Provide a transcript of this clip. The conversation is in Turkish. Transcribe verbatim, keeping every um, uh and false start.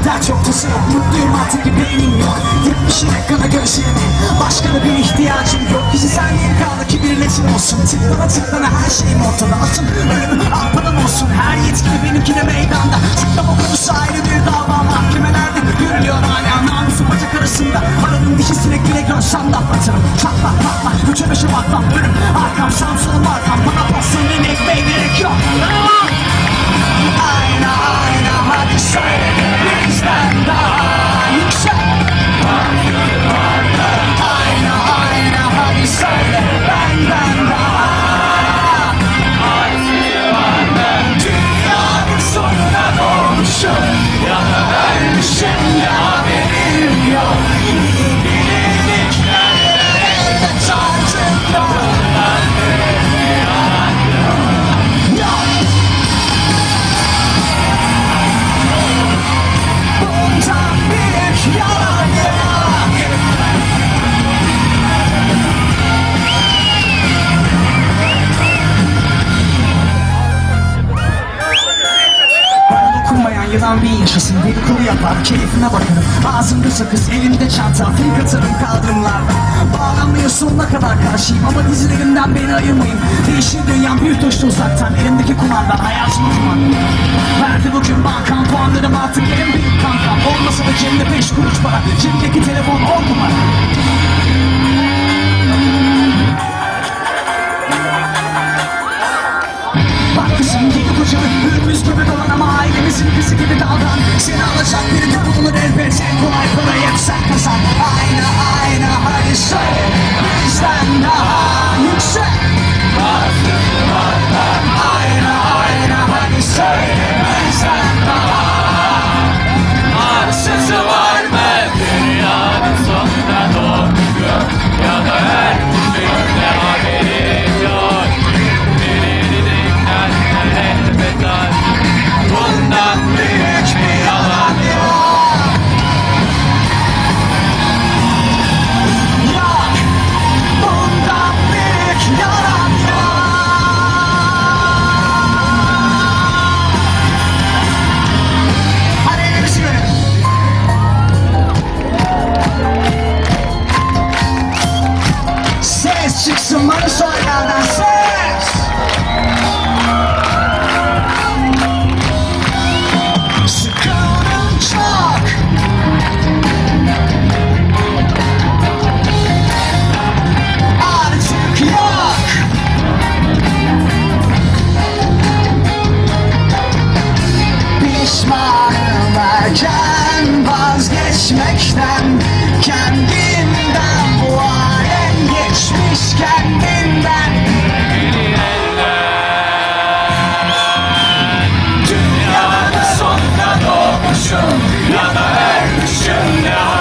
Dert yok, tası yok, mutluyum artık bir beynim yok. Yetmişin ekrana gözlerimi, başka da bir ihtiyacım yok. Kişisel yeri kaldı ki bir letin olsun. Tıklana tıklana her şeyim ortada. Atın ölümü arpadan olsun. Her yetkili benimki de meydanda. Tıklama konusu ayrı bir dava. Mahkemelerde görülüyor hala namusun bacak arasında. Aranın dişi sinek bile görsem de atlatırım. Çatla patla, göçe beşe bakmam. Önüm arkam Samsun'um arkam. Bana pasının ekmeği gerek yok. Ayna ayna hadi söyle bizden daha yüksek. Ayna ayna hadi söyle benden daha. Dünyanın sonuna doğmuşum ya da ölmüşüm ya haberim yok. Bilirlikler elde çarptım yolundan bir yalan yok. Bundan büyük yalan yok. Bana dokunmayan yılan bir yaşasın. Dedikodu yapar, keyfine bakarım. Ağzımda sakız, elimde çanta. Frik atarım kaldırımlarda. Bağlanmaya sonuna kadar karşıyım ama dizilerimden beni ayırmayın. Değişir dünyam bir taşta uzaktan. Elimdeki kumanda hayatımı kumanda. Verdi bugün bankam puanlarım artık en büyük kankam. Olmasa da cebimde beş kuruş para. Cebimdeki telefon on numara. Bak kızım yeni kocalı ürümüz gibi dolan ama ailemizin kızı gibi davran. Seni alacak biri de bulunur elbet. En kolay parayı sen kazan. Ayna ayna hadi söyle bizden daha yüksek. Ayna ayna hadi söyle bizden daha. Arsızı var mı dünyanın sonunda doğmuşum ya da ölmüşüm ne haberim yok. Bilirlikler elbet var. Bundan büyük bir yalan yok. Yok, bundan büyük yalan yok. Hadi elimizi görelim. Ses çıksın bana soylardan ses. Sıkıldım çok. Artık yok. Pişmanım erken vazgeçmekten. Kendimden bu alem geçmiş kendinden. Dünyanın sonunda doğmuşum ya da ölmüşüm ne